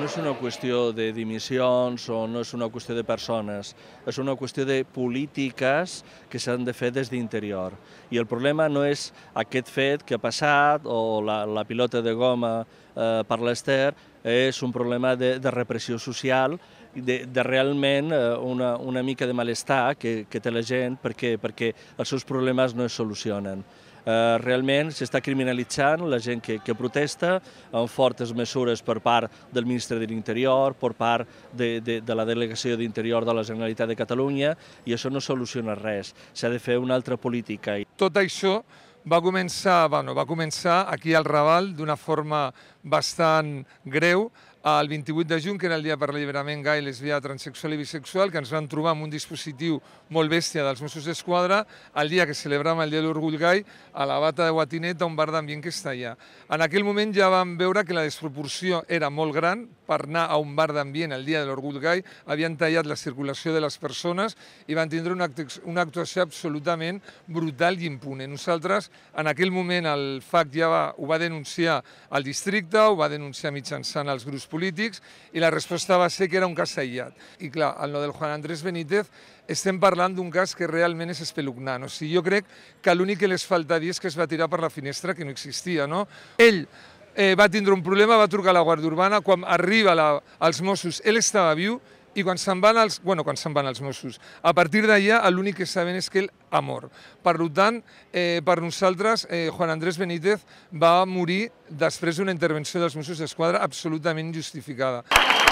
no és una qüestió de dimissions o no és una qüestió de persones, és una qüestió de polítiques que s'han de fer des d'interior. I el problema no és aquest fet que ha passat o la pilota de goma per l'Ester, és un problema de repressió social, de realment una mica de malestar que té la gent perquè els seus problemes no es solucionen. Realment s'està criminalitzant la gent que protesta amb fortes mesures per part del ministre de l'Interior, per part de la Delegació d'Interior de la Generalitat de Catalunya, i això no soluciona res. S'ha de fer una altra política. Tot això va començar aquí al Raval d'una forma bastant greu el 28 de juny, que era el dia per l'alliberament gai, lesbià, transsexual i bisexual, que ens vam trobar amb un dispositiu molt bèstia dels Mossos d'Esquadra el dia que celebràvem el Dia de l'Orgull Gai a la Bata de Guatinet, a un bar d'ambient que està allà. En aquell moment ja vam veure que la desproporció era molt gran. Per anar a un bar d'ambient el Dia de l'Orgull Gai havien tallat la circulació de les persones i van tindre una actuació absolutament brutal i impune. Nosaltres, en aquell moment, el FAC ja ho va denunciar al districte, ho va denunciar mitjançant els grups polítics, i la resposta va ser que era un cas aïllat. I clar, en el del Juan Andrés Benítez estem parlant d'un cas que realment és espeluznant. O sigui, jo crec que l'únic que les falta dir és que es va tirar per la finestra, que no existia, no? Ell va tindre un problema, va trucar a la Guàrdia Urbana, quan arriba als Mossos ell estava viu, i quan se'n van els Mossos, a partir d'allà l'únic que saben és que ell ha mort. Per tant, per nosaltres, Juan Andrés Benítez va morir després d'una intervenció dels Mossos d'Esquadra absolutament injustificada.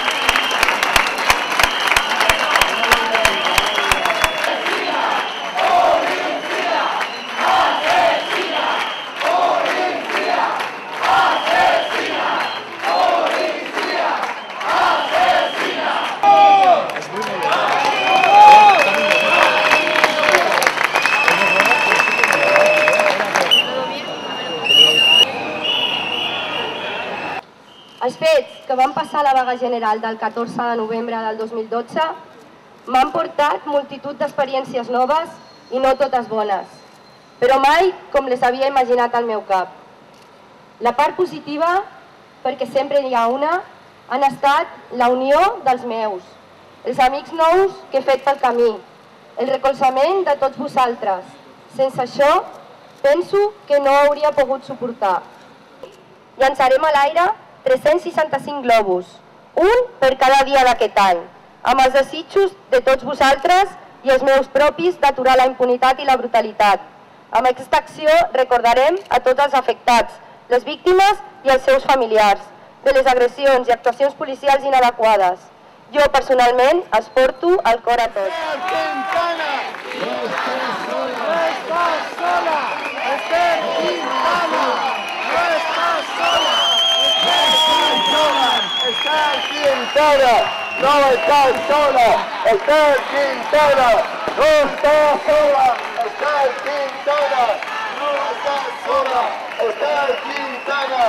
Els fets que van passar a la vaga general del 14 de novembre del 2012 m'han portat multitud d'experiències noves i no totes bones, però mai com les havia imaginat al meu cap. La part positiva, perquè sempre n'hi ha una, han estat la unió dels meus, els amics nous que he fet pel camí, el recolzament de tots vosaltres. Sense això, penso que no hauria pogut suportar. Llançarem a l'aire 365 globus, un per cada dia d'aquest any, amb els desitjos de tots vosaltres i els meus propis d'aturar la impunitat i la brutalitat. Amb aquesta acció recordarem a tots els afectats, les víctimes i els seus familiars, de les agressions i actuacions policials inadequades. Jo, personalment, els porto al cor a tots. Ester Quintana, no estás sola, Ester Quintana, no estás sola, Ester Quintana, no estás sola, Ester Quintana.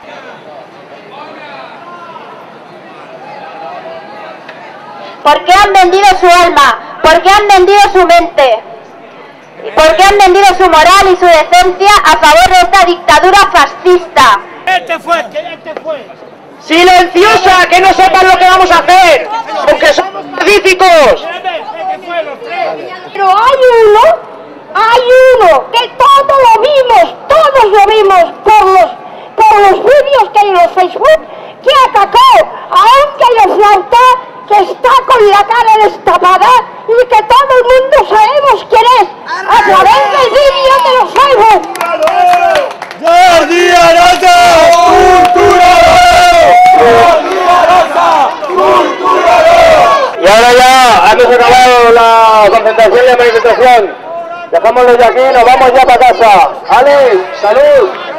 ¿Por qué han vendido su alma? ¿Por qué han vendido su mente? ¿Por qué han vendido su moral y su decencia a favor de esta dictadura fascista? Este fue. ¡Silenciosa! ¡Que no sepan lo que vamos a hacer! ¡Porque somos pacíficos! Pero hay uno que todos lo vimos por los vídeos que hay en los Facebook, que atacó a un calloflauta que está con la cara destapada y que todo el mundo sabemos quién es, a través del vídeo de los Facebook. ¡Jordi Arasa! Y ahora ya hemos acabado la concentración y la manifestación. Dejámoslo de aquí, nos vamos ya para casa. ¡Ale! ¡Salud!